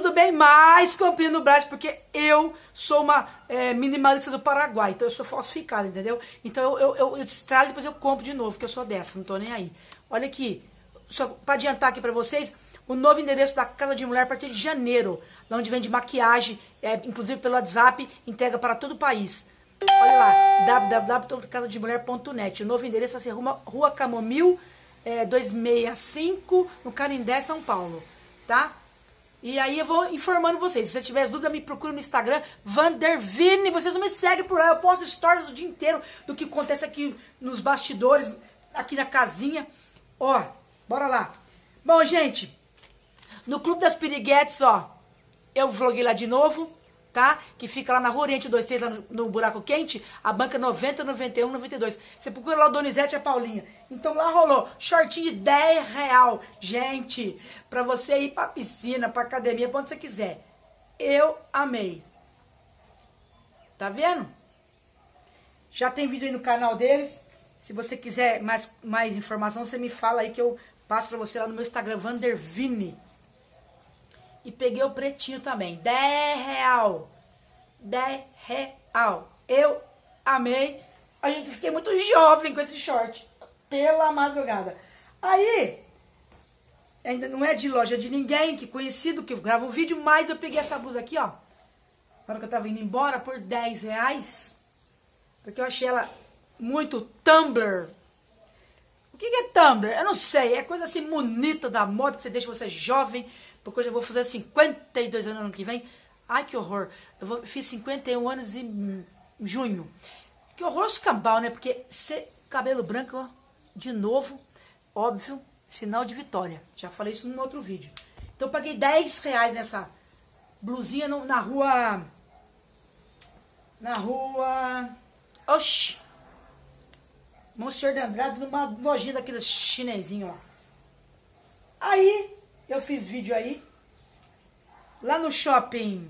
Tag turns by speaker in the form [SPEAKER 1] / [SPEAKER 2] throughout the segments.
[SPEAKER 1] tudo bem, mas comprei no Brás porque eu sou uma minimalista do Paraguai, então eu sou falsificada, entendeu? Então eu destralho e depois eu compro de novo, porque eu sou dessa, não tô nem aí. Olha aqui, só para adiantar aqui para vocês, o novo endereço da Casa de Mulher a partir de janeiro, lá onde vende maquiagem, inclusive pelo WhatsApp, entrega para todo o país. Olha lá, www.casademulher.net. O novo endereço vai ser Rua Camomil, 265, no Canindé, São Paulo, tá? E aí eu vou informando vocês. Se vocês tiverem dúvida, me procura no Instagram, Vandervine. Vocês não me seguem por lá. Eu posto stories o dia inteiro do que acontece aqui nos bastidores, aqui na casinha. Ó, bora lá. Bom, gente, no Clube das Piriguetes, ó, eu vloguei lá de novo, tá? Que fica lá na Rua Oriente 23, lá no Buraco Quente, a banca 90, 91, 92. Você procura lá o Donizete e a Paulinha. Então lá rolou shortinho de R$10. Gente, pra você ir pra piscina, pra academia, pra onde você quiser. Eu amei. Tá vendo? Já tem vídeo aí no canal deles. Se você quiser mais informação, você me fala aí que eu passo pra você lá no meu Instagram, Vandervine. E peguei o pretinho também, R$10. R$10. Eu amei. A gente fiquei muito jovem com esse short. Pela madrugada. Aí, ainda não é de loja de ninguém, que conhecido, que grava o vídeo, mas eu peguei essa blusa aqui, ó. Na hora que eu tava indo embora, por R$10. Porque eu achei ela muito Tumblr. O que é Tumblr? Eu não sei. É coisa assim bonita da moda, que você deixa você jovem. Porque hoje eu vou fazer 52 anos no ano que vem. Ai, que horror. Fiz 51 anos em junho. Que horror escambau, né? Porque cabelo branco, ó, de novo, óbvio, sinal de vitória. Já falei isso num outro vídeo. Então eu paguei R$10 nessa blusinha na rua... Oxi! Monsenhor de Andrade, numa lojinha daqueles chinesinhos lá. Aí, eu fiz vídeo aí. Lá no shopping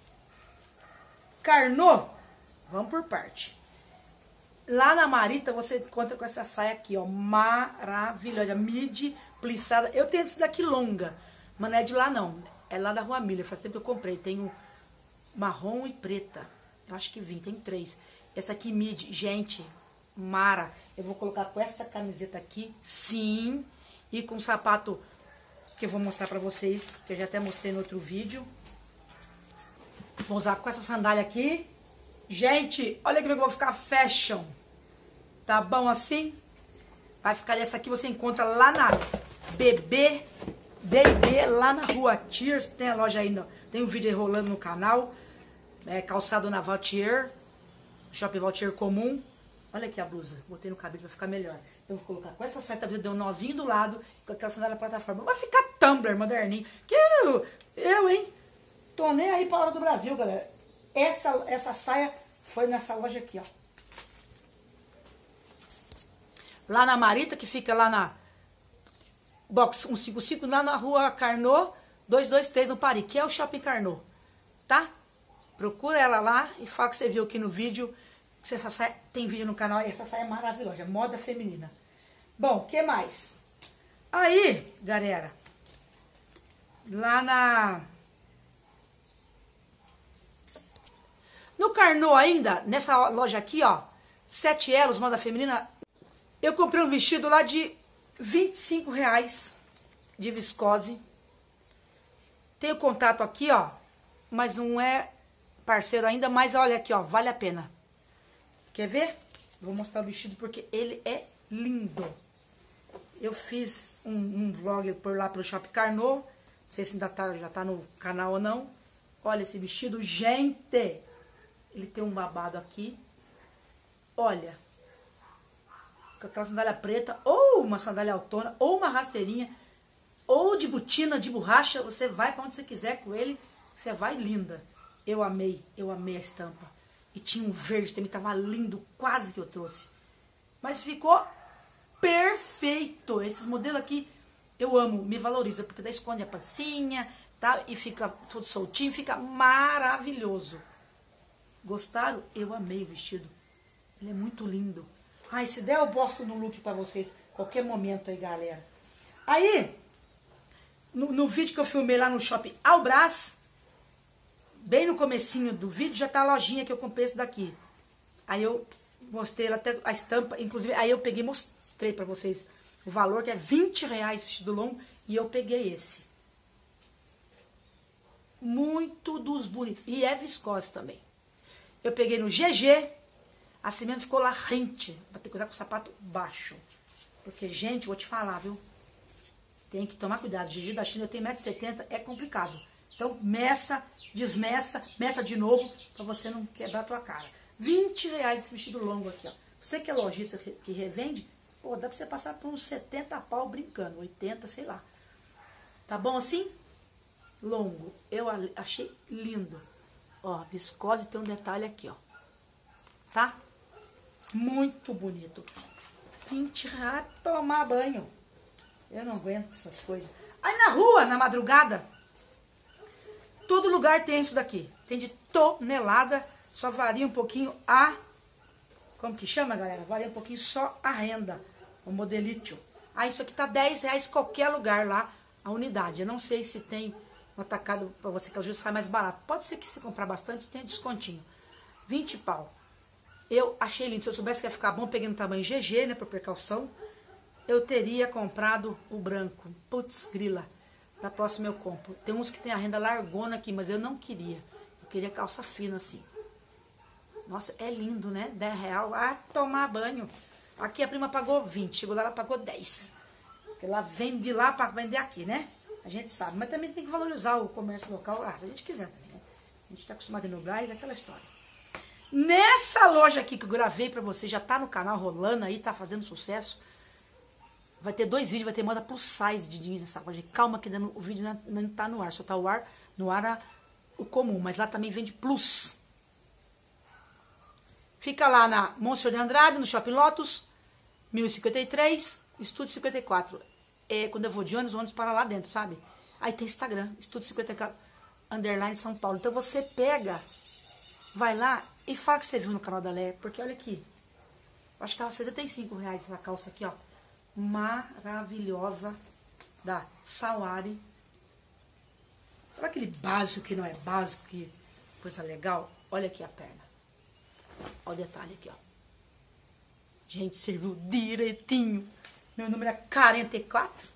[SPEAKER 1] Carnot. Vamos por parte. Lá na Marita, você encontra com essa saia aqui, ó. Maravilhosa. Midi, plissada. Eu tenho esse daqui longa. Mas não é de lá, não. É lá da Rua Miller. Faz tempo que eu comprei. Tenho marrom e preta. Eu acho que tem 3. Essa aqui, midi. Gente, mara. Eu vou colocar com essa camiseta aqui. Sim. E com o sapato que eu vou mostrar pra vocês. Que eu já até mostrei no outro vídeo. Vou usar com essa sandália aqui. Gente, olha como eu vou ficar fashion. Tá bom assim? Vai ficar essa aqui, você encontra lá na BB, lá na Rua Tiers. Tem a loja aí, tem um vídeo aí rolando no canal. Calçado na Valtier, Shopping Valtier comum. Olha aqui a blusa, botei no cabelo pra ficar melhor. Eu vou colocar com essa saia, deu um nozinho do lado, com aquela sandália plataforma. Vai ficar Tumblr moderninho. Que eu, hein? Tô nem aí pra hora do Brasil, galera. Essa saia foi nessa loja aqui, ó. Lá na Marita, que fica lá na Box 155, lá na Rua Carnot, 223 no Paris, que é o Shopping Carnot, tá? Procura ela lá e fala que você viu aqui no vídeo, que essa saia tem vídeo no canal, e essa saia é maravilhosa, moda feminina. Bom, o que mais? Aí, galera, lá no Carnot ainda, nessa loja aqui, ó, 7 elos, moda feminina, eu comprei um vestido lá de R$25 de viscose. Tem o contato aqui, ó, mas não é parceiro ainda, mas olha aqui, ó, vale a pena. Quer ver? Vou mostrar o vestido porque ele é lindo. Eu fiz um vlog por lá pelo Shopping Carnot, não sei se ainda já tá no canal ou não. Olha esse vestido, gente! Ele tem um babado aqui. Olha. Com aquela sandália preta, ou uma sandália autona, ou uma rasteirinha, ou de botina, de borracha. Você vai pra onde você quiser com ele. Você vai linda. Eu amei a estampa. E tinha um verde também, tava lindo. Quase que eu trouxe. Mas ficou perfeito. Esses modelos aqui, eu amo, me valoriza. Porque daí esconde a pancinha, tá? E fica todo soltinho, fica maravilhoso. Gostaram? Eu amei o vestido. Ele é muito lindo. Ai, se der, eu posto no look pra vocês. Qualquer momento aí, galera. Aí, no vídeo que eu filmei lá no Shopping Albras, bem no comecinho do vídeo, já tá a lojinha que eu comprei isso daqui. Aí eu mostrei até a estampa, inclusive, aí eu peguei e mostrei pra vocês o valor, que é R$20 vestido longo, e eu peguei esse. Muito dos bonitos. E é viscose também. Eu peguei no GG, assim mesmo ficou lá rente. Vai ter que usar com o sapato baixo. Porque, gente, vou te falar, viu? Tem que tomar cuidado. GG da China, eu tenho 1,70 m, é complicado. Então, meça, desmeça, meça de novo, pra você não quebrar a tua cara. R$20 esse vestido longo aqui, ó. Você que é lojista que revende, pô, dá pra você passar por uns 70 pau brincando, 80, sei lá. Tá bom assim? Longo. Eu achei lindo. Ó, viscose tem um detalhe aqui, ó. Tá? Muito bonito. R$20, tomar banho. Eu não aguento essas coisas. Aí na rua, na madrugada, todo lugar tem isso daqui. Tem de tonelada, só varia um pouquinho a... Como que chama, galera? Varia um pouquinho só a renda, o modelito. Ah, isso aqui tá R$10 qualquer lugar lá, a unidade. Eu não sei se tem um atacado pra você que às vezes sai mais barato. Pode ser que se comprar bastante, tenha descontinho. 20 pau. Eu achei lindo. Se eu soubesse que ia ficar bom, peguei no tamanho GG, né, por precaução, eu teria comprado o branco. Putz, grila. Da próxima eu compro. Tem uns que tem a renda largona aqui, mas eu não queria. Eu queria calça fina assim. Nossa, é lindo, né? R$10. Ah, tomar banho. Aqui a prima pagou 20. Chegou lá, ela pagou 10. Porque ela vende de lá para vender aqui, né? A gente sabe. Mas também tem que valorizar o comércio local. Ah, se a gente quiser também, né? A gente tá acostumado a ir no Brás, é aquela história. Nessa loja aqui que eu gravei pra você, já tá no canal rolando aí, tá fazendo sucesso. Vai ter 2 vídeos, vai ter moda plus size de jeans nessa loja. Calma que o vídeo não tá no ar, só tá no ar o comum, mas lá também vende plus. Fica lá na Monsenhor de Andrade, no Shopping Lotus, 1053, Estúdio 54. É, quando eu vou de ônibus, o ônibus para lá dentro, sabe? Aí tem Instagram, Estúdio 54, underline São Paulo. Então você pega, vai lá e fala que você viu no canal da Leia, porque olha aqui, eu acho que tava R$75 essa calça aqui, ó. Maravilhosa, da Sawari. Sabe aquele básico que não é básico, que coisa legal? Olha aqui a perna. Olha o detalhe aqui, ó. Gente, serviu direitinho. Meu número é 44,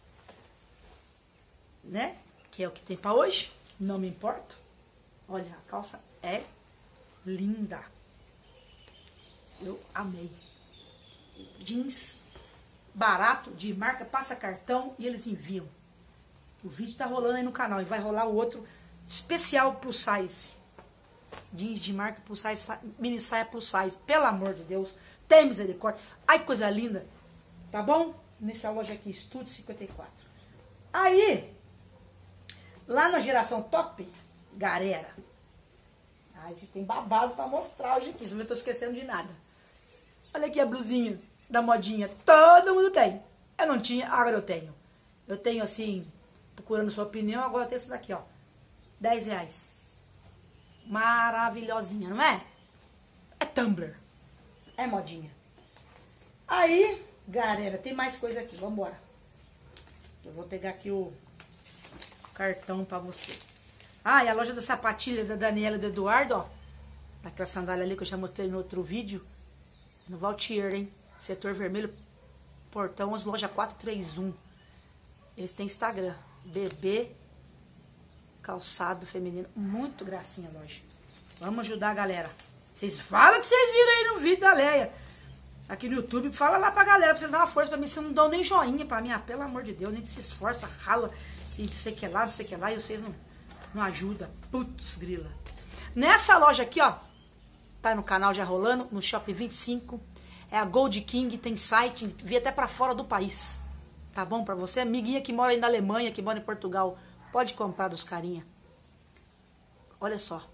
[SPEAKER 1] né? Que é o que tem pra hoje. Não me importo. Olha, a calça é linda. Eu amei. Jeans barato, de marca, passa cartão e eles enviam. O vídeo tá rolando aí no canal e vai rolar o outro especial plus size. Jeans de marca plus size, mini saia plus size. Pelo amor de Deus, tem misericórdia. Ai, coisa linda. Tá bom? Nessa loja aqui, Estúdio 54. Aí, lá na Geração Top, galera. A gente tem babado pra mostrar hoje aqui, não tô esquecendo de nada. Olha aqui a blusinha da modinha, todo mundo tem. Eu não tinha, agora eu tenho. Eu tenho assim, procurando sua opinião, agora eu tenho essa daqui, ó. R$10. Maravilhosinha, não é? É Tumblr. É modinha. Aí, galera, tem mais coisa aqui, vambora. Eu vou pegar aqui o cartão pra você. Ah, e a loja da sapatilha da Daniela e do Eduardo, ó. Aquela sandália ali que eu já mostrei no outro vídeo. No Valtier, hein? Setor vermelho, portão 11, loja 431. Eles têm Instagram. Bebê calçado feminino. Muito gracinha a loja. Vamos ajudar a galera. Vocês falam que vocês viram aí no vídeo da Leia. Aqui no YouTube, fala lá pra galera, pra vocês darem uma força pra mim. Vocês não dão nem joinha pra mim. Ah, pelo amor de Deus, nem se esforça, rala. E não sei que lá, não sei que lá. E vocês não ajudam. Putz, grila. Nessa loja aqui, ó. Tá no canal já rolando, no Shopping 25. É a Gold King, tem site, vi até pra fora do país. Tá bom pra você? Amiguinha que mora aí na Alemanha, que mora em Portugal, pode comprar dos carinha. Olha só.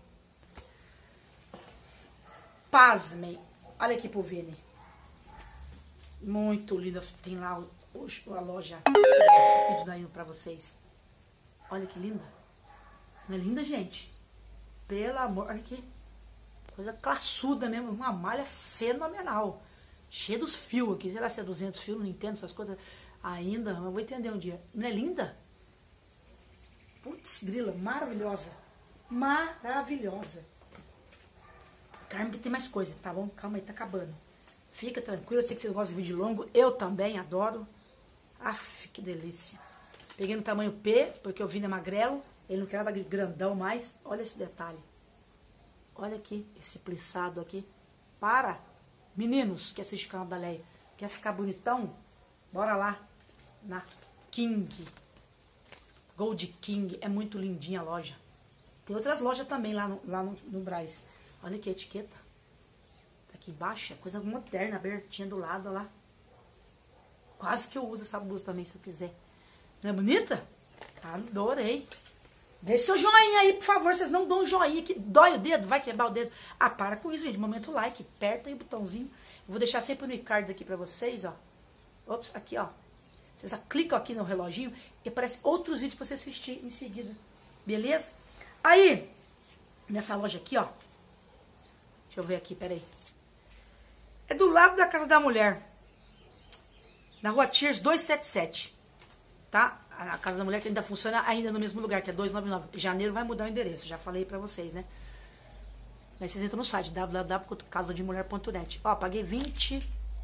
[SPEAKER 1] Pasmem. Olha aqui pro Vini. Muito linda. Tem lá a loja. O vídeo daí pra vocês. Olha que linda. Não é linda, gente? Pelo amor. Olha aqui. Coisa classuda mesmo. Uma malha fenomenal. Cheia dos fios aqui. Sei lá se é 200 fios. Não entendo essas coisas ainda. Mas vou entender um dia. Não é linda? Putz, grila, maravilhosa. Maravilhosa. Carmen, que tem mais coisa, tá bom? Calma aí, tá acabando. Fica tranquilo, eu sei que vocês gostam de vídeo longo. Eu também adoro. Aff, que delícia. Peguei no tamanho P, porque o Vini é magrelo. Ele não quer nada grandão mais. Olha esse detalhe. Olha aqui, esse plissado aqui. Para, meninos que assistem o canal da Leia. Quer ficar bonitão? Bora lá. Na King. Gold King. É muito lindinha a loja. Tem outras lojas também lá no Brás. Olha aqui a etiqueta. Tá aqui embaixo. É coisa moderna, abertinha do lado, olha lá. Quase que eu uso essa blusa também, se eu quiser. Não é bonita? Adorei. Deixe seu joinha aí, por favor. Vocês não dão um joinha que dói o dedo, vai quebrar o dedo. Ah, para com isso, gente. Momento like. Aperta aí o botãozinho. Eu vou deixar sempre no card aqui pra vocês, ó. Ops, aqui, ó. Vocês clicam aqui no reloginho e aparece outros vídeos pra você assistir em seguida. Beleza? Aí, nessa loja aqui, ó. Deixa eu ver aqui, peraí. É do lado da Casa da Mulher. Na Rua Tiers 277. Tá? A Casa da Mulher que ainda funciona ainda no mesmo lugar, que é 299. Em janeiro vai mudar o endereço, já falei pra vocês, né? Aí vocês entram no site www.casademulher.net. Ó, paguei R$25.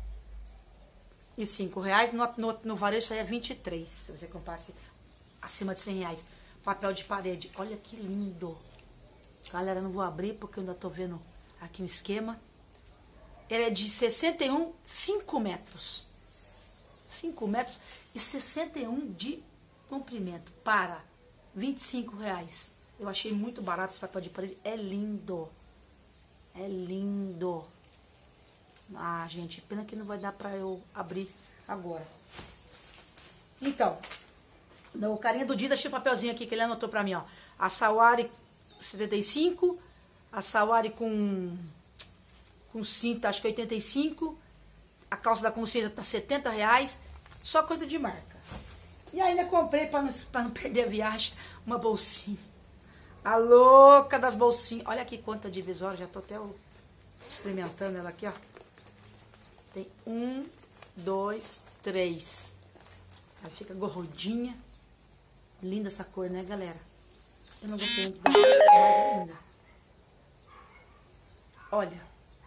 [SPEAKER 1] No varejo aí é 23. Se você comprasse acima de R$100. Papel de parede. Olha que lindo. Galera, não vou abrir porque eu ainda tô vendo aqui um esquema. Ele é de 61, 5 metros. 5 metros e 61 de comprimento. Para R$25. Eu achei muito barato esse papel de parede. É lindo. É lindo. Ah, gente, pena que não vai dar pra eu abrir agora. Então, no carinha do dia, deixei o papelzinho aqui que ele anotou pra mim, ó. A Sawari 75, a Sawari com cinta, acho que 85. A calça da consciência tá R$70. Só coisa de marca. E ainda comprei, pra não perder a viagem, uma bolsinha. A louca das bolsinhas. Olha aqui quanta divisória, já tô até experimentando ela aqui, ó. Tem 1, 2, 3. Ela fica gordinha. Linda essa cor, né, galera? Eu não gostei muito da cor, mas é linda. Olha.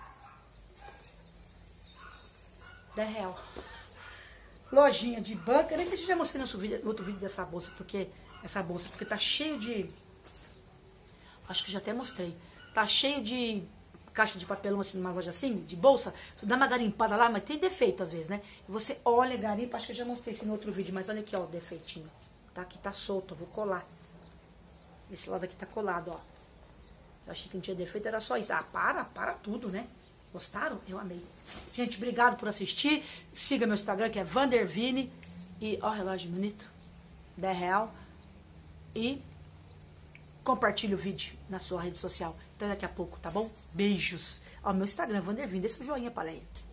[SPEAKER 1] R$10. Lojinha de banca. Nem sei se eu já mostrei no outro vídeo dessa bolsa, porque tá cheio de... Acho que já até mostrei. Tá cheio de caixa de papelão assim, numa loja assim, de bolsa. Tu dá uma garimpada lá, mas tem defeito às vezes, né? E você olha, garimpa, acho que eu já mostrei isso no outro vídeo, mas olha aqui, ó, o defeitinho. Tá aqui, tá solto, eu vou colar. Esse lado aqui tá colado, ó. Eu achei que não tinha defeito, era só isso. Ah, para tudo, né? Gostaram? Eu amei. Gente, obrigado por assistir. Siga meu Instagram, que é Vandervini. E, ó, relógio bonito. R$10. E compartilhe o vídeo na sua rede social. Até daqui a pouco, tá bom? Beijos. Ó, meu Instagram, Vandervini. Deixa o joinha pra Leia.